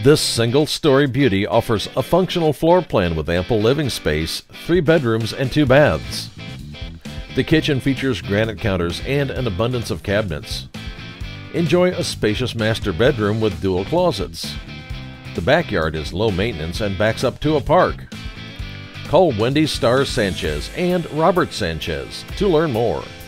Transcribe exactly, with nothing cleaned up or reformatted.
This single-story beauty offers a functional floor plan with ample living space, three bedrooms, and two baths. The kitchen features granite counters and an abundance of cabinets. Enjoy a spacious master bedroom with dual closets. The backyard is low maintenance and backs up to a park. Call Wendy, Starr, Sanchez and Robert Sanchez to learn more.